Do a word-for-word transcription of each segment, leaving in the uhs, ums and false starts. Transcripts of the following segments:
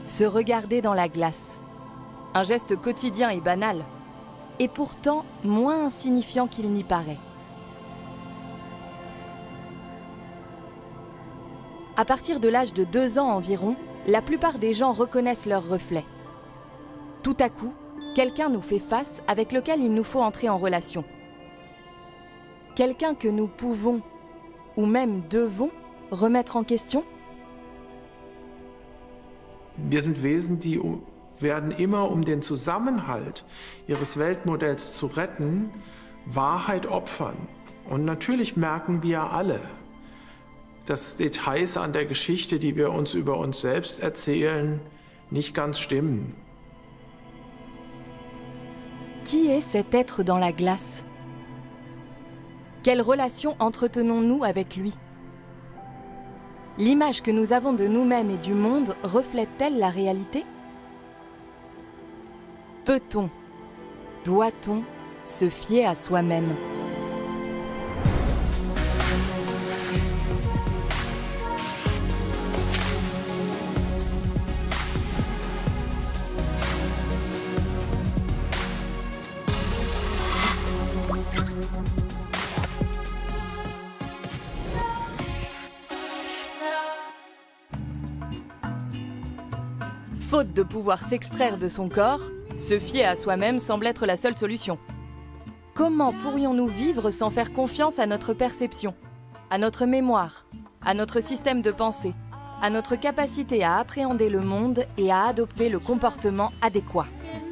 Se regarder dans la glace. Un geste quotidien et banal, et pourtant moins insignifiant qu'il n'y paraît. À partir de l'âge de deux ans environ, la plupart des gens reconnaissent leur reflet. Tout à coup, quelqu'un nous fait face avec lequel il nous faut entrer en relation. Quelqu'un que nous pouvons, ou même devons, remettre en question. Wir sind Wesen, die werden immer, um den Zusammenhalt ihres Weltmodells zu retten, Wahrheit opfern. Und natürlich merken wir alle, dass Details an der Geschichte, die wir uns über uns selbst erzählen, nicht ganz stimmen. Qui est cet être dans la glace? Quelle relation entretenons-nous avec lui? L'image que nous avons de nous-mêmes et du monde reflète-t-elle la réalité? Peut-on, doit-on se fier à soi-même? Faute de pouvoir s'extraire de son corps, se fier à soi-même semble être la seule solution. Comment pourrions-nous vivre sans faire confiance à notre perception, à notre mémoire, à notre système de pensée, à notre capacité à appréhender le monde et à adopter le comportement adéquat?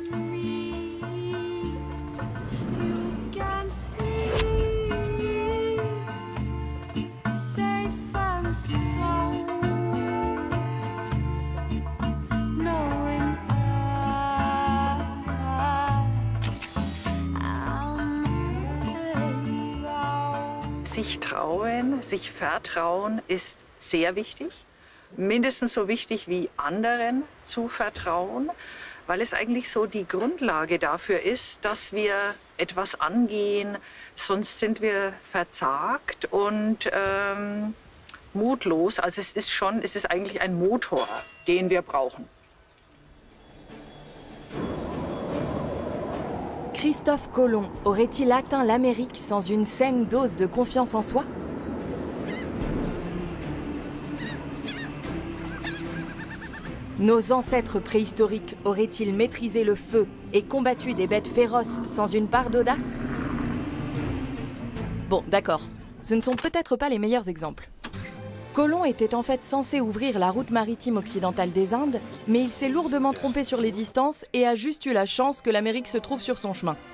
Sich trauen, sich vertrauen ist sehr wichtig. Mindestens so wichtig wie anderen zu vertrauen, weil es eigentlich so die Grundlage dafür ist, dass wir etwas angehen. Sonst sind wir verzagt und ähm, mutlos. Also es ist schon, es ist eigentlich ein Motor, den wir brauchen. Christophe Colomb aurait-il atteint l'Amérique sans une saine dose de confiance en soi? Nos ancêtres préhistoriques auraient-ils maîtrisé le feu et combattu des bêtes féroces sans une part d'audace? Bon, d'accord, ce ne sont peut-être pas les meilleurs exemples. Colomb était en fait censé ouvrir la route maritime occidentale des Indes, mais il s'est lourdement trompé sur les distances et a juste eu la chance que l'Amérique se trouve sur son chemin.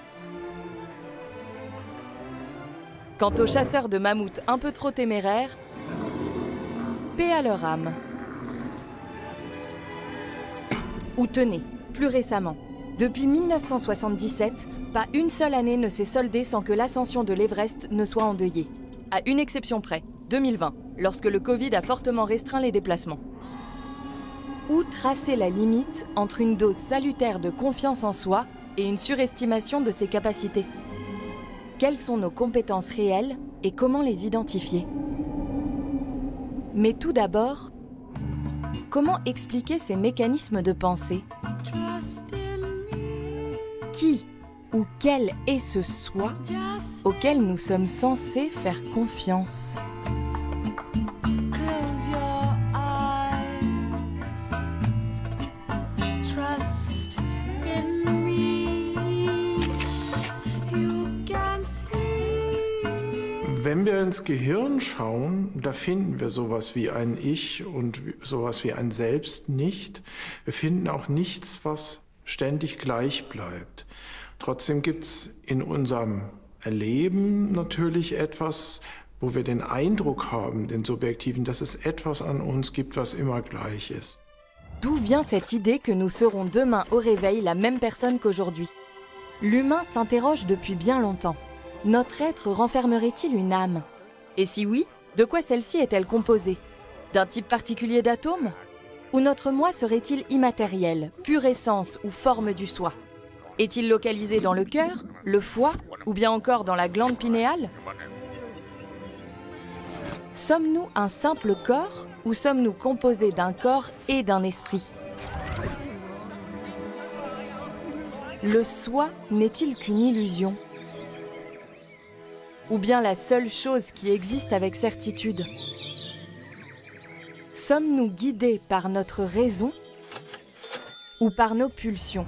Quant aux chasseurs de mammouths un peu trop téméraires, paix à leur âme. Ou tenez, plus récemment, depuis mille neuf cent soixante-dix-sept, pas une seule année ne s'est soldée sans que l'ascension de l'Everest ne soit endeuillée. À une exception près, deux mille vingt, lorsque le Covid a fortement restreint les déplacements. Où tracer la limite entre une dose salutaire de confiance en soi et une surestimation de ses capacités? Quelles sont nos compétences réelles et comment les identifier? Mais tout d'abord, comment expliquer ces mécanismes de pensée? Qui ou quel est ce soi auquel nous sommes censés faire confiance? Wenn wir ins Gehirn schauen, da finden wir sowas wie ein Ich und sowas wie ein Selbst nicht. Wir finden auch nichts, was ständig gleich bleibt. Trotzdem gibt es in unserem Erleben natürlich etwas, wo wir den Eindruck haben, den subjektiven, dass es etwas an uns gibt, was immer gleich ist. D'où vient cette idée que nous serons demain au réveil la même personne qu'aujourd'hui? L'humain s'interroge depuis bien longtemps. Notre être renfermerait-il une âme? Et si oui, de quoi celle-ci est-elle composée? D'un type particulier d'atomes? Ou notre moi serait-il immatériel, pure essence ou forme du soi? Est-il localisé dans le cœur, le foie ou bien encore dans la glande pinéale? Sommes-nous un simple corps ou sommes-nous composés d'un corps et d'un esprit? Le soi n'est-il qu'une illusion? Ou bien la seule chose qui existe avec certitude? Sommes-nous guidés par notre raison ou par nos pulsions?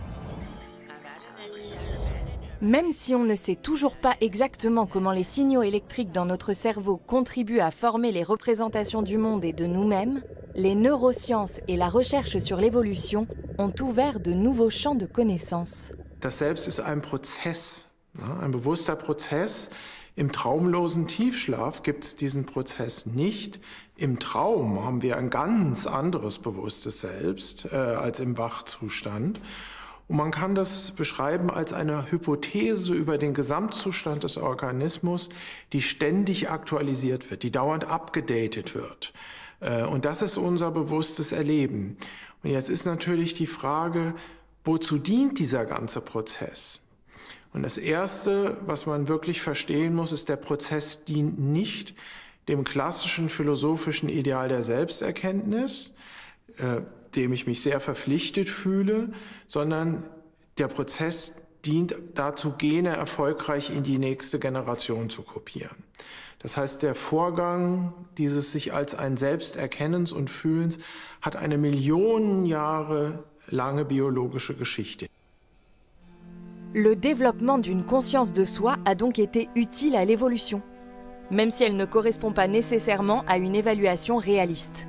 Même si on ne sait toujours pas exactement comment les signaux électriques dans notre cerveau contribuent à former les représentations du monde et de nous-mêmes, les neurosciences et la recherche sur l'évolution ont ouvert de nouveaux champs de connaissances. Das Selbst ist ein Prozess, ein bewusster Prozess. Im traumlosen Tiefschlaf gibt es diesen Prozess nicht. Im Traum haben wir ein ganz anderes bewusstes Selbst äh, als im Wachzustand. Und man kann das beschreiben als eine Hypothese über den Gesamtzustand des Organismus, die ständig aktualisiert wird, die dauernd abgedatet wird. Und das ist unser bewusstes Erleben. Und jetzt ist natürlich die Frage, wozu dient dieser ganze Prozess? Und das Erste, was man wirklich verstehen muss, ist, der Prozess dient nicht dem klassischen philosophischen Ideal der Selbsterkenntnis, äh, dem ich mich sehr verpflichtet fühle, sondern der Prozess dient dazu, Gene erfolgreich in die nächste Generation zu kopieren. Das heißt, der Vorgang dieses sich als ein Selbsterkennens und Fühlens hat eine Millionen Jahre lange biologische Geschichte. Le développement d'une conscience de soi a donc été utile à l'évolution, même si elle ne correspond pas nécessairement à une évaluation réaliste.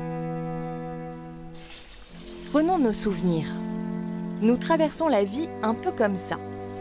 Prenons nos souvenirs. Nous traversons la vie un peu comme ça.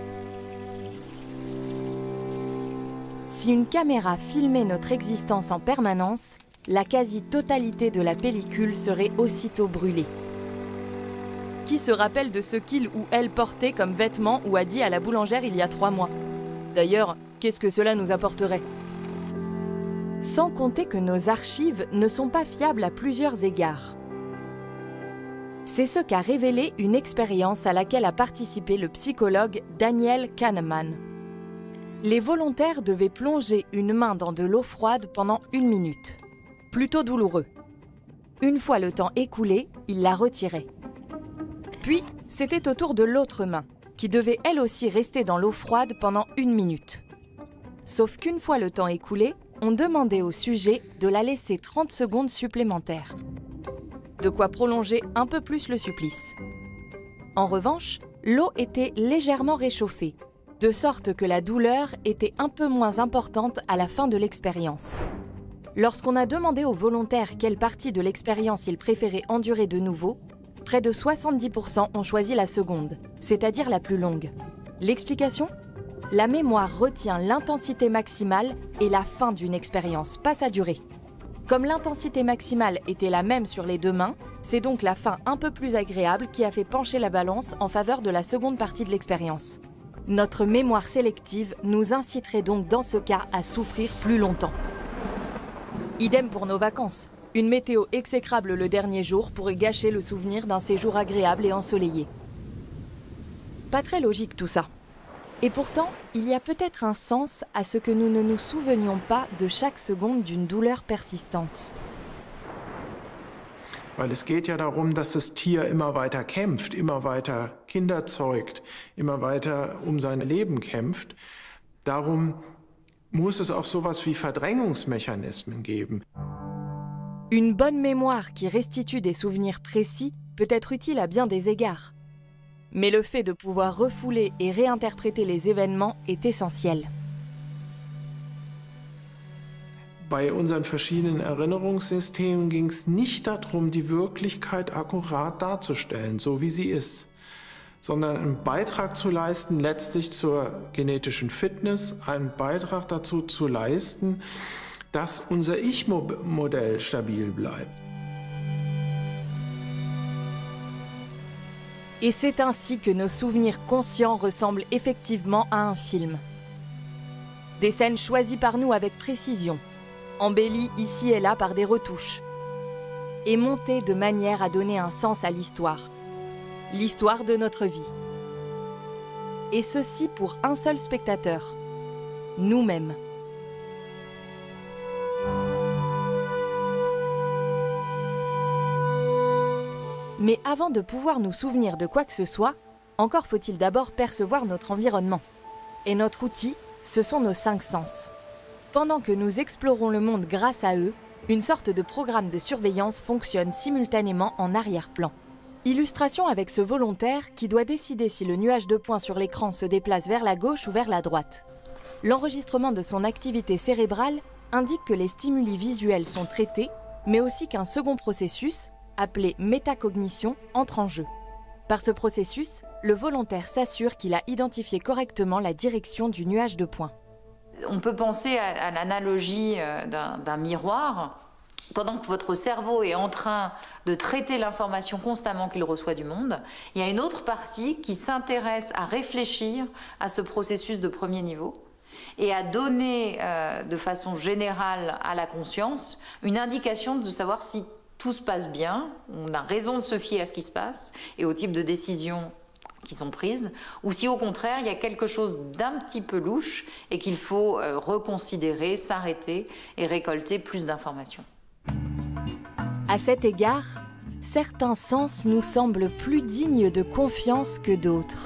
Si une caméra filmait notre existence en permanence, la quasi-totalité de la pellicule serait aussitôt brûlée. Qui se rappelle de ce qu'il ou elle portait comme vêtements ou a dit à la boulangère il y a trois mois? D'ailleurs, qu'est-ce que cela nous apporterait? Sans compter que nos archives ne sont pas fiables à plusieurs égards. C'est ce qu'a révélé une expérience à laquelle a participé le psychologue Daniel Kahneman. Les volontaires devaient plonger une main dans de l'eau froide pendant une minute. Plutôt douloureux. Une fois le temps écoulé, ils la retiraient. Puis, c'était au tour de l'autre main, qui devait elle aussi rester dans l'eau froide pendant une minute. Sauf qu'une fois le temps écoulé, on demandait au sujet de la laisser trente secondes supplémentaires. De quoi prolonger un peu plus le supplice. En revanche, l'eau était légèrement réchauffée, de sorte que la douleur était un peu moins importante à la fin de l'expérience. Lorsqu'on a demandé aux volontaires quelle partie de l'expérience ils préféraient endurer de nouveau, près de soixante-dix pour cent ont choisi la seconde, c'est-à-dire la plus longue. L'explication ? La mémoire retient l'intensité maximale et la fin d'une expérience, pas sa durée. Comme l'intensité maximale était la même sur les deux mains, c'est donc la fin un peu plus agréable qui a fait pencher la balance en faveur de la seconde partie de l'expérience. Notre mémoire sélective nous inciterait donc dans ce cas à souffrir plus longtemps. Idem pour nos vacances. Une météo exécrable le dernier jour pourrait gâcher le souvenir d'un séjour agréable et ensoleillé. Pas très logique tout ça. Et pourtant, il y a peut-être un sens à ce que nous ne nous souvenions pas de chaque seconde d'une douleur persistante. Weil es geht ja darum, dass das Tier immer weiter kämpft, immer weiter Kinder zeugt, immer weiter um sein Leben kämpft. Darum muss es auch sowas wie Verdrängungsmechanismen geben. Une bonne mémoire qui restitue des souvenirs précis peut être utile à bien des égards. Mais le fait de pouvoir refouler et réinterpréter les événements est essentiel. Bei unseren verschiedenen Erinnerungssystemen ging es nicht darum, die Wirklichkeit akkurat darzustellen, so wie sie ist, sondern einen Beitrag zu leisten, letztlich zur genetischen Fitness, einen Beitrag dazu zu leisten, dass unser Ich-Modell stabil bleibt. Et c'est ainsi que nos souvenirs conscients ressemblent effectivement à un film. Des scènes choisies par nous avec précision, embellies ici et là par des retouches, et montées de manière à donner un sens à l'histoire, l'histoire de notre vie. Et ceci pour un seul spectateur, nous-mêmes. Mais avant de pouvoir nous souvenir de quoi que ce soit, Encore faut-il d'abord percevoir notre environnement. Et notre outil, ce sont nos cinq sens. Pendant que nous explorons le monde grâce à eux, une sorte de programme de surveillance fonctionne simultanément en arrière-plan. Illustration avec ce volontaire qui doit décider si le nuage de points sur l'écran se déplace vers la gauche ou vers la droite. L'enregistrement de son activité cérébrale indique que les stimuli visuels sont traités, mais aussi qu'un second processus, appelé métacognition, entre en jeu. Par ce processus, le volontaire s'assure qu'il a identifié correctement la direction du nuage de points. On peut penser à, à l'analogie d'un d'un miroir. Pendant que votre cerveau est en train de traiter l'information constamment qu'il reçoit du monde, il y a une autre partie qui s'intéresse à réfléchir à ce processus de premier niveau et à donner euh, de façon générale à la conscience une indication de savoir si tout se passe bien, on a raison de se fier à ce qui se passe et au type de décisions qui sont prises, ou si au contraire il y a quelque chose d'un petit peu louche et qu'il faut euh, reconsidérer, s'arrêter et récolter plus d'informations. À cet égard, certains sens nous semblent plus dignes de confiance que d'autres.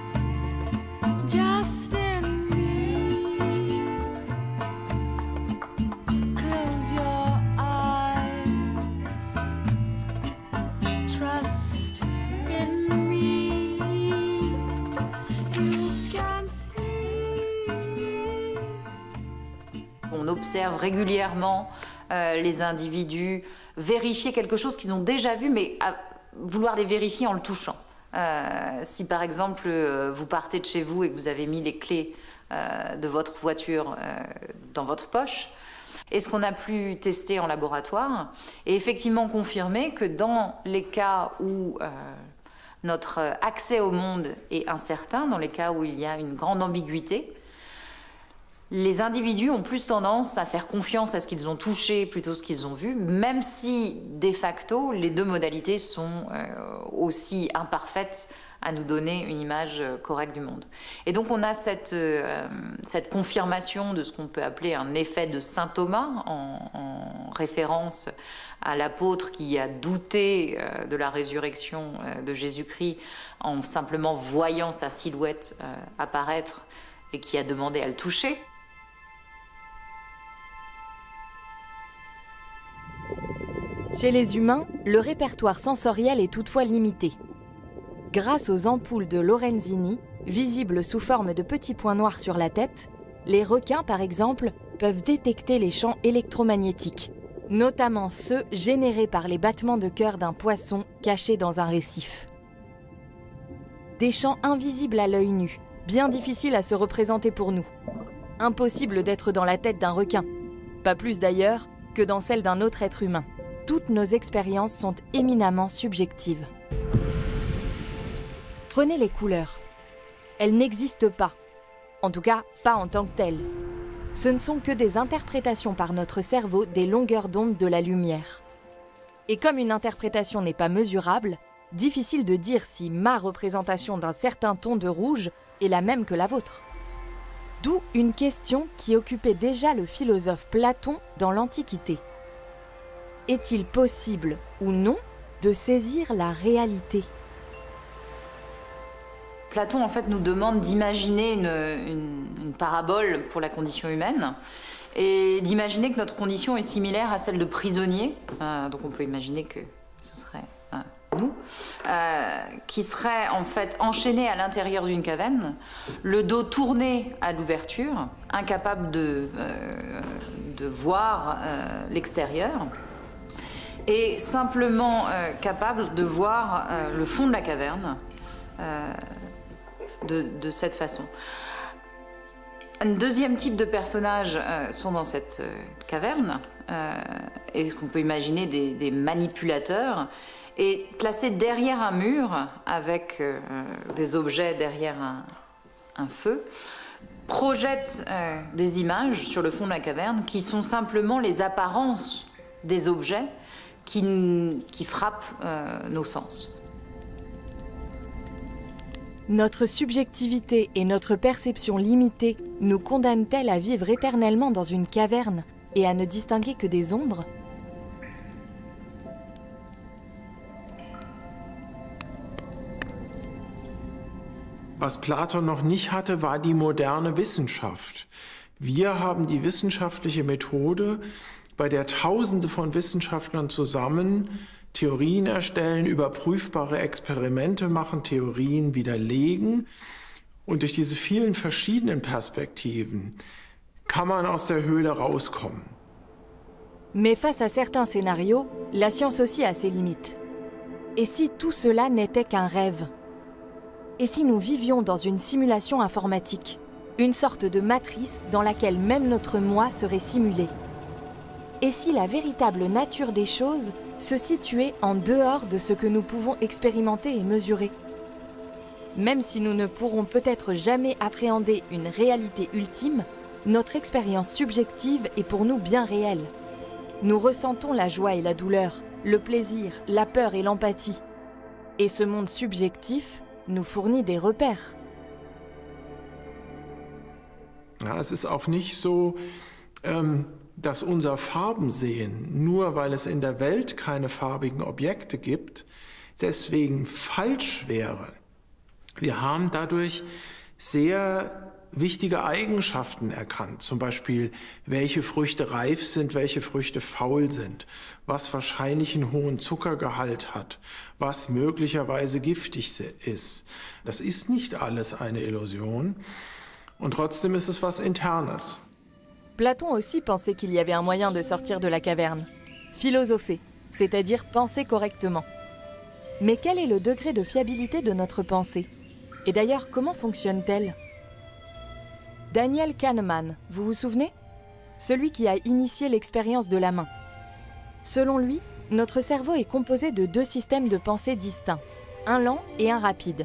On observe régulièrement euh, les individus vérifier quelque chose qu'ils ont déjà vu, mais à vouloir les vérifier en le touchant. Euh, si par exemple euh, vous partez de chez vous et que vous avez mis les clés euh, de votre voiture euh, dans votre poche, et ce qu'on a pu tester en laboratoire est effectivement confirmé que dans les cas où euh, notre accès au monde est incertain, dans les cas où il y a une grande ambiguïté, les individus ont plus tendance à faire confiance à ce qu'ils ont touché plutôt que ce qu'ils ont vu, même si, de facto, les deux modalités sont euh, aussi imparfaites à nous donner une image correcte du monde. Et donc on a cette, euh, cette confirmation de ce qu'on peut appeler un effet de saint Thomas, en, en référence à l'apôtre qui a douté euh, de la résurrection euh, de Jésus-Christ en simplement voyant sa silhouette euh, apparaître et qui a demandé à le toucher. Chez les humains, le répertoire sensoriel est toutefois limité. Grâce aux ampoules de Lorenzini, visibles sous forme de petits points noirs sur la tête, les requins, par exemple, peuvent détecter les champs électromagnétiques, notamment ceux générés par les battements de cœur d'un poisson caché dans un récif. Des champs invisibles à l'œil nu, bien difficiles à se représenter pour nous. Impossible d'être dans la tête d'un requin, pas plus d'ailleurs que dans celle d'un autre être humain. Toutes nos expériences sont éminemment subjectives. Prenez les couleurs. Elles n'existent pas. En tout cas, pas en tant que telles. Ce ne sont que des interprétations par notre cerveau des longueurs d'onde de la lumière. Et comme une interprétation n'est pas mesurable, difficile de dire si ma représentation d'un certain ton de rouge est la même que la vôtre. D'où une question qui occupait déjà le philosophe Platon dans l'Antiquité. Est-il possible ou non de saisir la réalité ? Platon en fait nous demande d'imaginer une, une, une parabole pour la condition humaine et d'imaginer que notre condition est similaire à celle de prisonnier. Euh, donc on peut imaginer que ce serait euh, nous, euh, qui serait en fait enchaîné à l'intérieur d'une caverne, le dos tourné à l'ouverture, incapable de, euh, de voir euh, l'extérieur. Et simplement euh, capable de voir euh, le fond de la caverne euh, de, de cette façon. Un deuxième type de personnages euh, sont dans cette euh, caverne, euh, et ce qu'on peut imaginer des, des manipulateurs, et placés derrière un mur, avec euh, des objets derrière un, un feu, projettent euh, des images sur le fond de la caverne qui sont simplement les apparences des objets Qui, qui frappe euh, nos sens. Notre subjectivité et notre perception limitée nous condamnent-elles à vivre éternellement dans une caverne et à ne distinguer que des ombres ? Was Platon noch nicht hatte, war die moderne Wissenschaft. Wir haben die wissenschaftliche Methode, bei der Tausende von Wissenschaftlern zusammen Theorien erstellen, überprüfbare Experimente machen, Theorien widerlegen. Und durch diese vielen verschiedenen Perspektiven kann man aus der Höhle rauskommen. Mais face à certains scénarios, la science aussi a ses limites. Et si tout cela n'était qu'un rêve? Et si nous vivions dans une simulation informatique, une sorte de matrice dans laquelle même notre moi serait simulé? Et si la véritable nature des choses se situait en dehors de ce que nous pouvons expérimenter et mesurer? Même si nous ne pourrons peut-être jamais appréhender une réalité ultime, notre expérience subjective est pour nous bien réelle. Nous ressentons la joie et la douleur, le plaisir, la peur et l'empathie. Et ce monde subjectif nous fournit des repères. Ja, es ist auch nicht so, ähm, dass unser Farbensehen, nur weil es in der Welt keine farbigen Objekte gibt, deswegen falsch wäre. Wir haben dadurch sehr wichtige Eigenschaften erkannt, zum Beispiel, welche Früchte reif sind, welche Früchte faul sind, was wahrscheinlich einen hohen Zuckergehalt hat, was möglicherweise giftig ist. Das ist nicht alles eine Illusion und trotzdem ist es was Internes. Platon aussi pensait qu'il y avait un moyen de sortir de la caverne. Philosopher, c'est-à-dire penser correctement. Mais quel est le degré de fiabilité de notre pensée? Et d'ailleurs, comment fonctionne-t-elle? Daniel Kahneman, vous vous souvenez? Celui qui a initié l'expérience de la main. Selon lui, notre cerveau est composé de deux systèmes de pensée distincts, un lent et un rapide.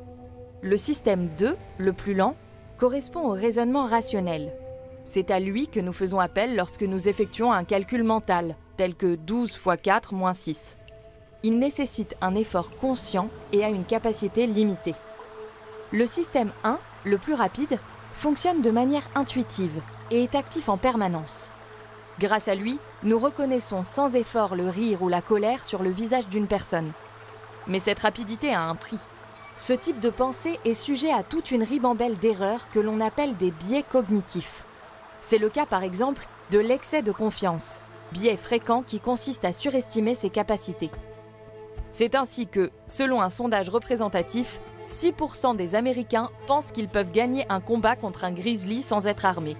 Le système deux, le plus lent, correspond au raisonnement rationnel. C'est à lui que nous faisons appel lorsque nous effectuons un calcul mental, tel que douze fois quatre moins six. Il nécessite un effort conscient et a une capacité limitée. Le système un, le plus rapide, fonctionne de manière intuitive et est actif en permanence. Grâce à lui, nous reconnaissons sans effort le rire ou la colère sur le visage d'une personne. Mais cette rapidité a un prix. Ce type de pensée est sujet à toute une ribambelle d'erreurs que l'on appelle des biais cognitifs. C'est le cas par exemple de l'excès de confiance, biais fréquent qui consiste à surestimer ses capacités. C'est ainsi que, selon un sondage représentatif, six pour cent des Américains pensent qu'ils peuvent gagner un combat contre un grizzly sans être armés.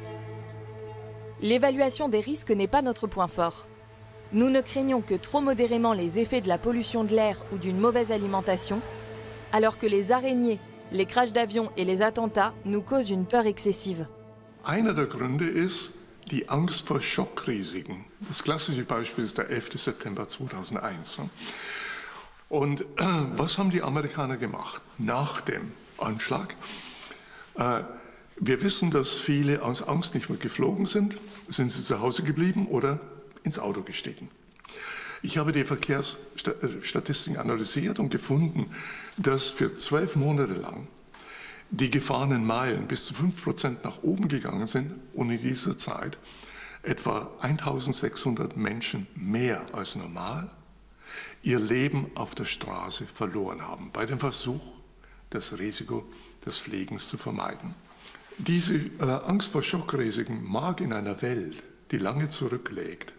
L'évaluation des risques n'est pas notre point fort. Nous ne craignons que trop modérément les effets de la pollution de l'air ou d'une mauvaise alimentation, alors que les araignées, les crashs d'avions et les attentats nous causent une peur excessive. Einer der Gründe ist die Angst vor Schockrisiken. Das klassische Beispiel ist der elfte September zweitausendeins. Und äh, was haben die Amerikaner gemacht nach dem Anschlag? Äh, wir wissen, dass viele aus Angst nicht mehr geflogen sind. Sind sie zu Hause geblieben oder ins Auto gestiegen? Ich habe die Verkehrsstatistiken analysiert und gefunden, dass für zwölf Monate lang die gefahrenen Meilen bis zu fünf Prozent nach oben gegangen sind und in dieser Zeit etwa eintausendsechshundert Menschen mehr als normal ihr Leben auf der Straße verloren haben, bei dem Versuch, das Risiko des Fliegens zu vermeiden. Diese äh, Angst vor Schockrisiken mag in einer Welt, die lange zurückliegt,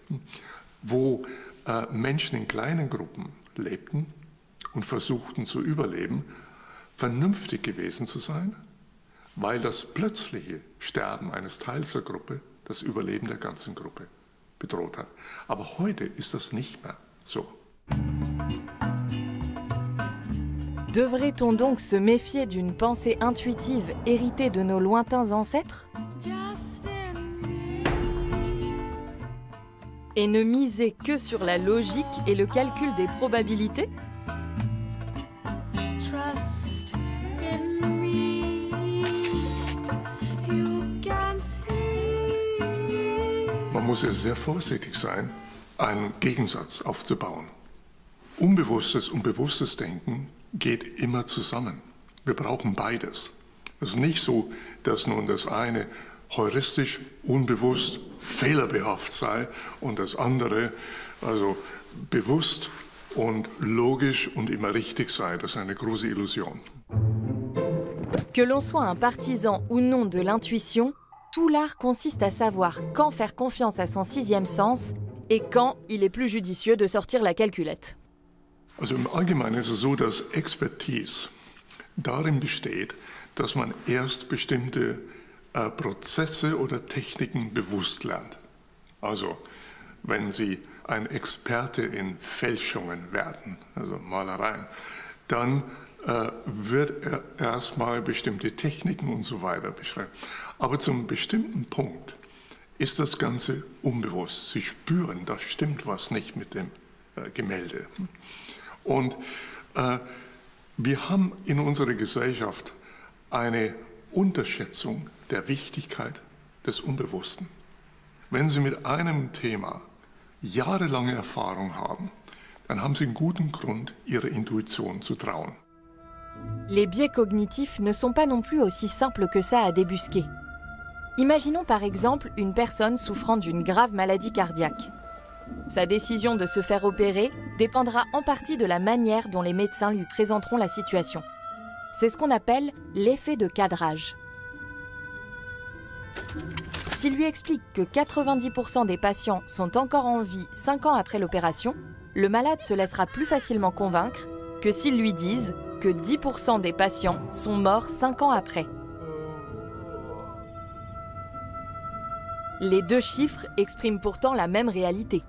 wo äh, Menschen in kleinen Gruppen lebten und versuchten zu überleben, vernünftig gewesen zu sein, weil das plötzliche Sterben eines Teils der Gruppe das Überleben der ganzen Gruppe bedroht hat. Aber heute ist das nicht mehr so. Devrait-on donc se méfier d'une pensée intuitive héritée de nos lointains ancêtres? Et ne miser que sur la logique et le calcul des probabilités? Man muss ja sehr vorsichtig sein, einen Gegensatz aufzubauen. Unbewusstes und bewusstes Denken geht immer zusammen. Wir brauchen beides. Es ist nicht so, dass nun das eine heuristisch, unbewusst, fehlerbehaftet sei und das andere also bewusst und logisch und immer richtig sei. Das ist eine große Illusion. Que l'on soit un partisan ou non de l'intuition, tout l'art consiste à savoir quand faire confiance à son sixième sens et quand il est plus judicieux de sortir la calculette. Also im Allgemeinen ist es so, dass Expertise darin besteht, dass man erst bestimmte äh, Prozesse oder Techniken bewusst lernt. Also wenn Sie ein Experte in Fälschungen werden, also Malereien, dann äh, wird er erstmal bestimmte Techniken und so weiter beschreiben. Aber zum bestimmten Punkt ist das Ganze unbewusst. Sie spüren, da stimmt was nicht mit dem äh, Gemälde. Und äh, wir haben in unserer Gesellschaft eine Unterschätzung der Wichtigkeit des Unbewussten. Wenn Sie mit einem Thema jahrelange Erfahrung haben, dann haben Sie einen guten Grund, Ihrer Intuition zu trauen. Les biais cognitifs ne sont pas non plus aussi simples que ça à débusquer. Imaginons par exemple une personne souffrant d'une grave maladie cardiaque. Sa décision de se faire opérer dépendra en partie de la manière dont les médecins lui présenteront la situation. C'est ce qu'on appelle l'effet de cadrage. S'il lui explique que quatre-vingt-dix pour cent des patients sont encore en vie cinq ans après l'opération, le malade se laissera plus facilement convaincre que s'ils lui disent que dix pour cent des patients sont morts cinq ans après. Les deux chiffres expriment pourtant la même réalité.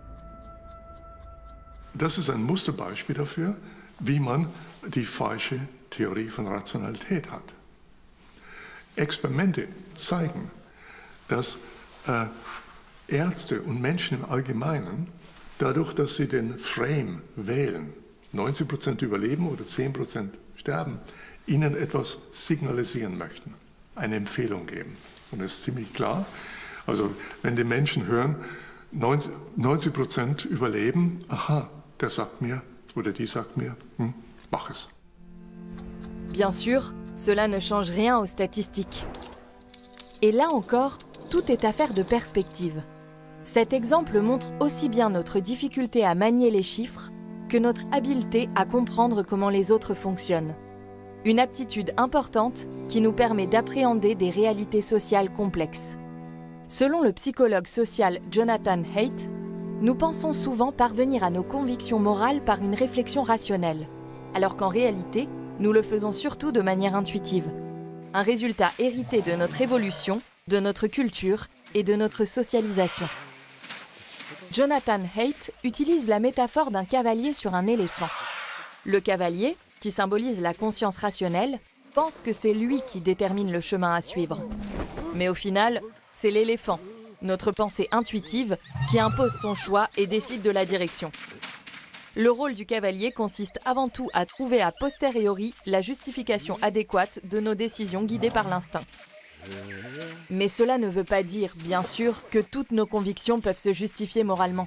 Das ist ein Musterbeispiel dafür, wie man die falsche Theorie von Rationalität hat. Experimente zeigen, dass äh, Ärzte und Menschen im Allgemeinen, dadurch, dass sie den Frame wählen, neunzig Prozent überleben oder zehn Prozent sterben, ihnen etwas signalisieren möchten, eine Empfehlung geben. Und das ist ziemlich klar. Also wenn die Menschen hören, neunzig Prozent überleben, aha, der sagt mir oder die sagt mir, hm, mach es. Bien sûr, cela ne change rien aux statistiques. Et là encore, tout est affaire de perspective. Cet exemple montre aussi bien notre difficulté à manier les chiffres que notre habileté à comprendre comment les autres fonctionnent. Une aptitude importante qui nous permet d'appréhender des réalités sociales complexes. Selon le psychologue social Jonathan Haidt, nous pensons souvent parvenir à nos convictions morales par une réflexion rationnelle, alors qu'en réalité, nous le faisons surtout de manière intuitive. Un résultat hérité de notre évolution, de notre culture et de notre socialisation. Jonathan Haidt utilise la métaphore d'un cavalier sur un éléphant. Le cavalier, qui symbolise la conscience rationnelle, pense que c'est lui qui détermine le chemin à suivre. Mais au final, c'est l'éléphant, notre pensée intuitive, qui impose son choix et décide de la direction. Le rôle du cavalier consiste avant tout à trouver a posteriori la justification adéquate de nos décisions guidées par l'instinct. Mais cela ne veut pas dire, bien sûr, que toutes nos convictions peuvent se justifier moralement.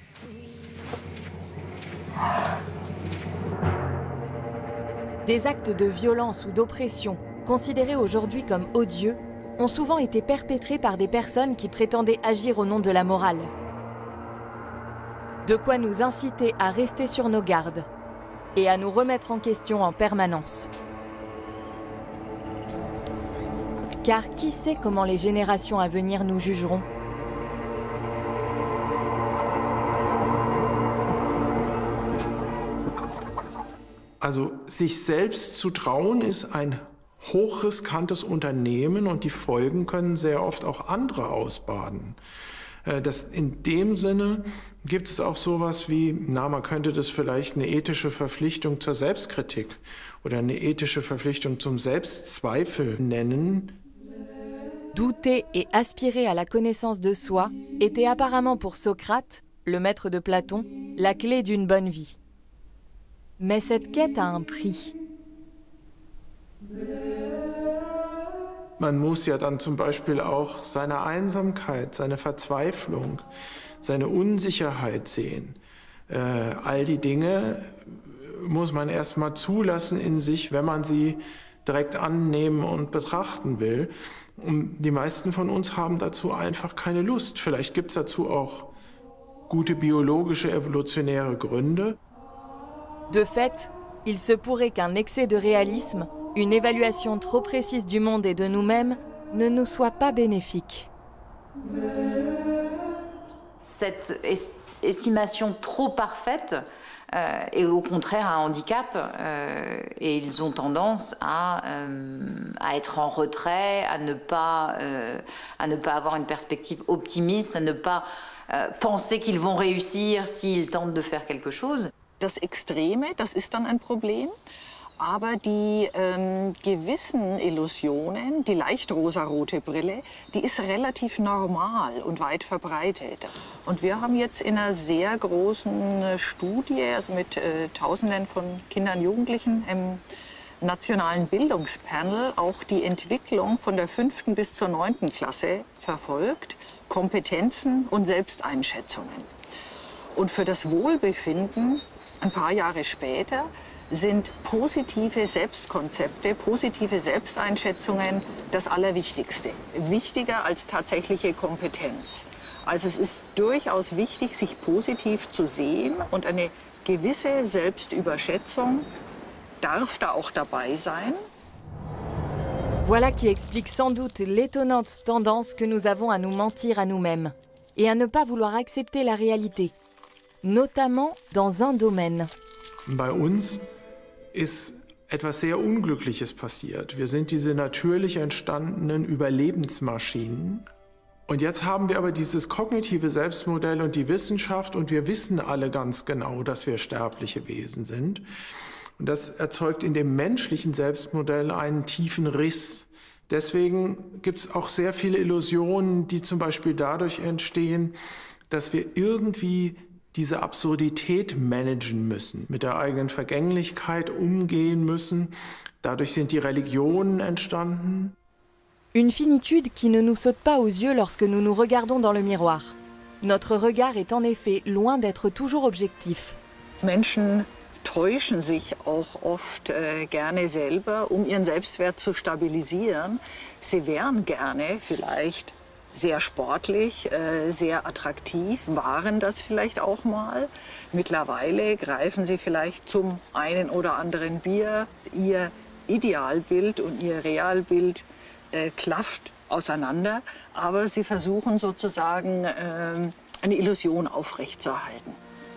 Des actes de violence ou d'oppression, considérés aujourd'hui comme odieux, ont souvent été perpétrés par des personnes qui prétendaient agir au nom de la morale. De quoi nous inciter à rester sur nos gardes et à nous remettre en question en permanence. Car qui sait comment les générations à venir nous jugeront ? Also sich selbst zu trauen ist ein hochriskantes Unternehmen und die Folgen können sehr oft auch andere ausbaden. Das, in dem Sinne gibt es auch sowas wie, na, man könnte das vielleicht eine ethische Verpflichtung zur Selbstkritik oder eine ethische Verpflichtung zum Selbstzweifel nennen. Douter et aspirer à la connaissance de soi était apparemment pour Socrate, le maître de Platon, la clé d'une bonne vie. Mais cette quête a un prix. Man muss ja dann zum Beispiel auch seine Einsamkeit, seine Verzweiflung, seine Unsicherheit sehen. Äh, all die Dinge muss man erstmal zulassen in sich, wenn man sie direkt annehmen und betrachten will. Und die meisten von uns haben dazu einfach keine Lust. Vielleicht gibt es dazu auch gute biologische, evolutionäre Gründe. De fait, il se pourrait qu'un excès de réalisme une évaluation trop précise du monde et de nous-mêmes ne nous soit pas bénéfique. Cette est estimation trop parfaite euh, est au contraire un handicap euh, et ils ont tendance à, euh, à être en retrait, à ne pas, euh, à ne pas avoir une perspective optimiste, à ne pas euh, penser qu'ils vont réussir s'ils tentent de faire quelque chose. Das Extreme, das ist dann ein Problem. Aber die ähm, gewissen Illusionen, die leicht rosarote Brille, die ist relativ normal und weit verbreitet. Und wir haben jetzt in einer sehr großen Studie, also mit äh, Tausenden von Kindern und Jugendlichen im nationalen Bildungspanel, auch die Entwicklung von der fünften bis zur neunten Klasse verfolgt, Kompetenzen und Selbsteinschätzungen. Und für das Wohlbefinden, ein paar Jahre später, sind positive Selbstkonzepte, positive Selbsteinschätzungen das Allerwichtigste. Wichtiger als tatsächliche Kompetenz. Also es ist durchaus wichtig, sich positiv zu sehen und eine gewisse Selbstüberschätzung darf da auch dabei sein. Voilà qui explique sans doute l'étonnante tendance que nous avons à nous mentir à nous-mêmes et à ne pas vouloir accepter la réalité, notamment dans un domaine. Bei uns ist etwas sehr Unglückliches passiert. Wir sind diese natürlich entstandenen Überlebensmaschinen. Und jetzt haben wir aber dieses kognitive Selbstmodell und die Wissenschaft und wir wissen alle ganz genau, dass wir sterbliche Wesen sind. Und das erzeugt in dem menschlichen Selbstmodell einen tiefen Riss. Deswegen gibt es auch sehr viele Illusionen, die zum Beispiel dadurch entstehen, dass wir irgendwie diese Absurdität managen müssen, mit der eigenen Vergänglichkeit umgehen müssen. Dadurch sind die Religionen entstanden. Une finitude qui ne nous saute pas aux yeux lorsque nous nous regardons dans le miroir. Notre regard est en effet loin d'être toujours objectif. Menschen täuschen sich auch oft äh, gerne selber, um ihren Selbstwert zu stabilisieren. Sie wären gerne vielleicht sehr sportlich, äh, sehr attraktiv, waren das vielleicht auch mal. Mittlerweile greifen sie vielleicht zum einen oder anderen Bier. Ihr Idealbild und ihr Realbild äh, klafft auseinander, aber sie versuchen sozusagen äh, eine Illusion aufrechtzuerhalten.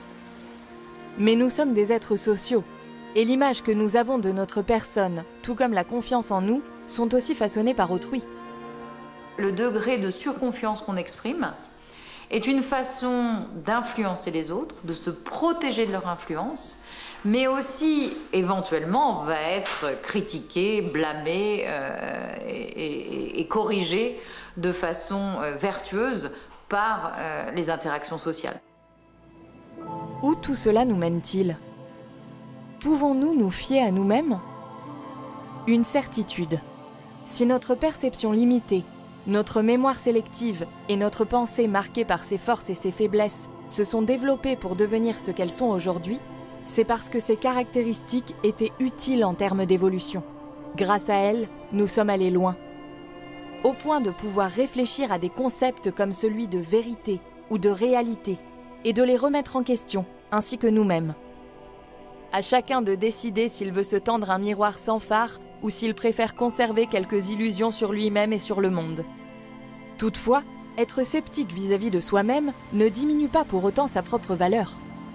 Mais nous sommes des êtres sociaux, et l'image que nous avons de notre personne, tout comme la confiance en nous, sont aussi façonnées par autrui. Le degré de surconfiance qu'on exprime est une façon d'influencer les autres, de se protéger de leur influence, mais aussi, éventuellement, va être critiqué, blâmé euh, et, et, et corrigé de façon euh, vertueuse par euh, les interactions sociales. Où tout cela nous mène-t-il? Pouvons-nous nous fier à nous-mêmes? Une certitude. Si notre perception limitée, notre mémoire sélective et notre pensée marquée par ses forces et ses faiblesses se sont développées pour devenir ce qu'elles sont aujourd'hui, c'est parce que ces caractéristiques étaient utiles en termes d'évolution. Grâce à elles, nous sommes allés loin. Au point de pouvoir réfléchir à des concepts comme celui de vérité ou de réalité et de les remettre en question, ainsi que nous-mêmes. À chacun de décider s'il veut se tendre un miroir sans phare ou s'il préfère conserver quelques illusions sur lui-même et sur le monde. Toutefois, être sceptique vis-à-vis de soi-même ne diminue pas pour autant sa propre valeur.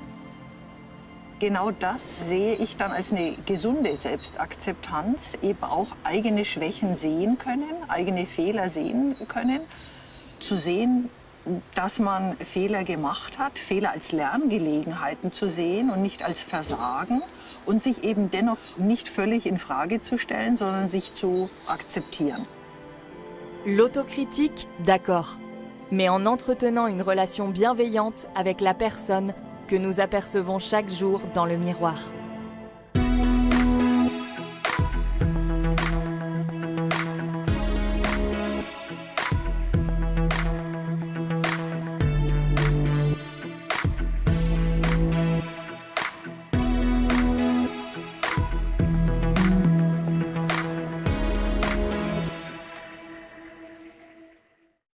Genau das sehe ich dann als eine gesunde Selbstakzeptanz, eben auch eigene Schwächen sehen können, eigene Fehler sehen können, zu sehen, dass man Fehler gemacht hat, Fehler als Lerngelegenheiten zu sehen und nicht als Versagen und sich eben dennoch nicht völlig in Frage zu stellen, sondern sich zu akzeptieren. L'autocritique, d'accord, mais en entretenant une relation bienveillante avec la personne que nous apercevons chaque jour dans le miroir.